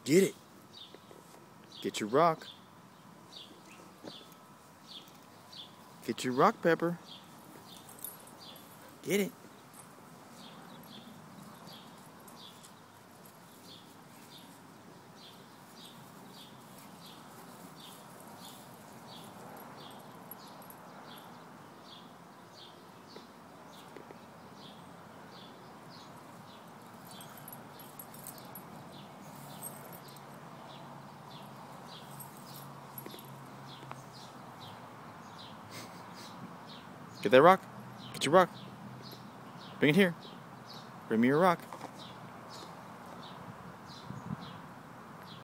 Get it. Get your rock. Get your rock, Pepper. Get it. Get that rock. Get your rock. Bring it here. Bring me your rock.